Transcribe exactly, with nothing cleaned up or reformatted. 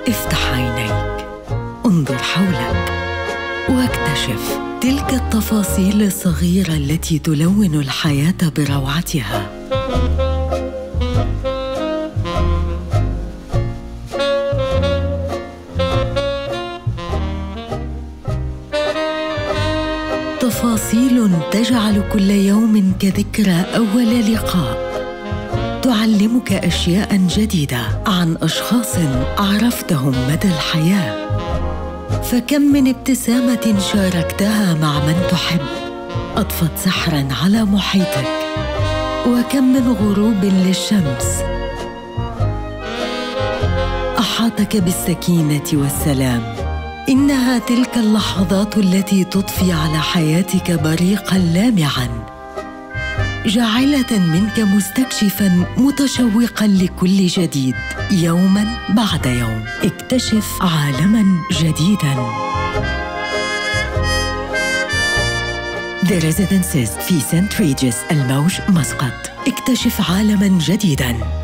افتح عينيك، انظر حولك واكتشف تلك التفاصيل الصغيرة التي تلون الحياة بروعتها. تفاصيل تجعل كل يوم كذكرى أول لقاء، تعلمك أشياء جديدة عن أشخاص عرفتهم مدى الحياة. فكم من ابتسامة شاركتها مع من تحب أضفت سحراً على محيطك، وكم من غروب للشمس أحاطك بالسكينة والسلام. إنها تلك اللحظات التي تضفي على حياتك بريقاً لامعاً، جاعلة منك مستكشفاً متشوقاً لكل جديد. يوماً بعد يوم اكتشف عالماً جديداً. The Residences في سانت ريجس الموج مسقط. اكتشف عالماً جديداً.